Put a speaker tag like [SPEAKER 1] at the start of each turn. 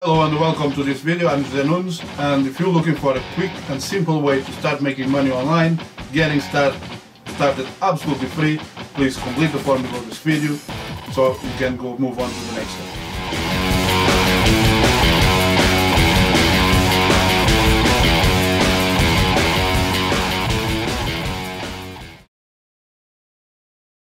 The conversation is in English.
[SPEAKER 1] Hello and welcome to this video. I'm Zenuns, and if you're looking for a quick and simple way to start making money online, getting started absolutely free, please complete the form below this video so you can move on to the next step.